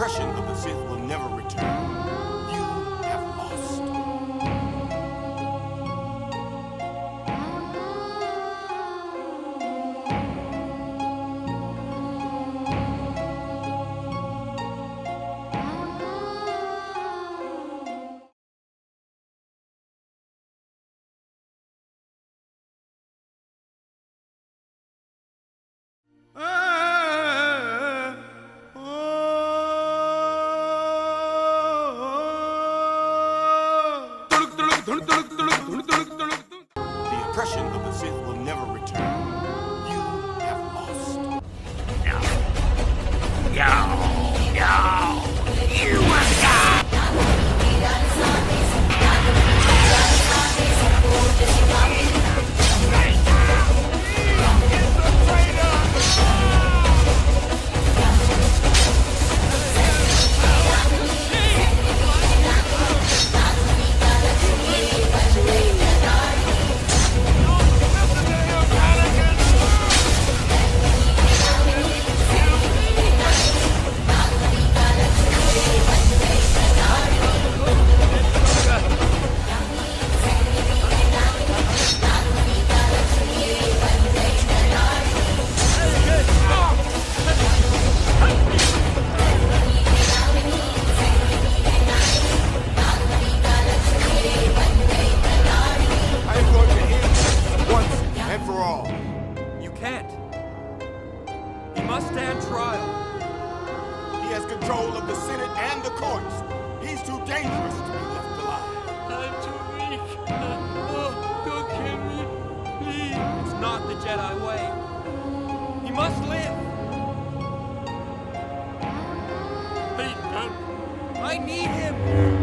oppression of the Sith will never return. You have lost. The oppression of the Sith will never return. You have lost. You must die! Stand trial. He has control of the Senate and the courts. He's too dangerous to be left alive. I'm too weak. Don't kill me, please. It's not the Jedi way. He must live. I need him.